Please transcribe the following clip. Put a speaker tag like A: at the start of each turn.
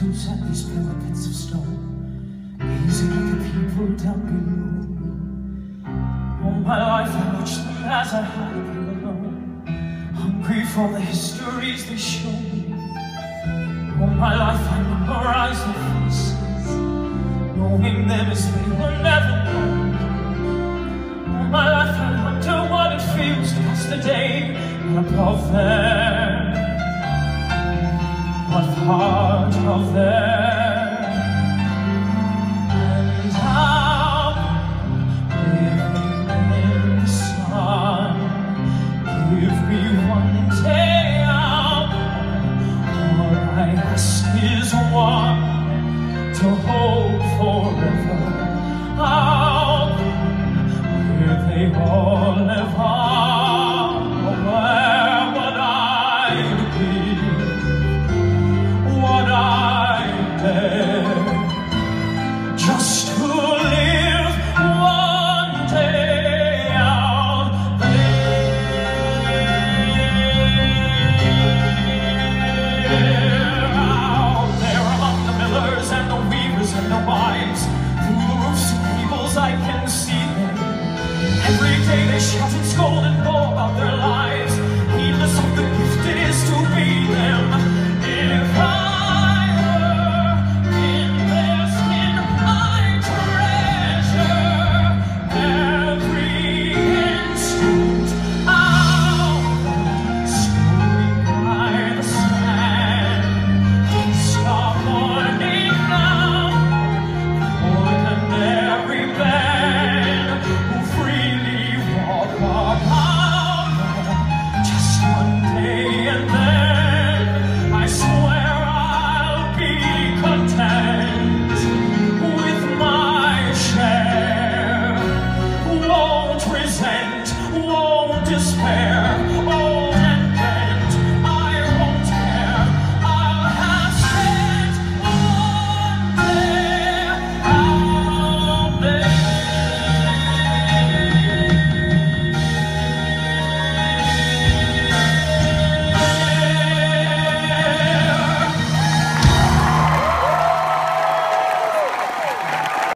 A: statues and these pyramids of stone, gazing at the people down below me. All my life I watched them as I had been alone, hungry for the histories they show me. All my life I memorized their faces, knowing them as they were never known. All my life I wonder what it feels to pass the day above them. What part of them? And how, living in the sun, give me one day.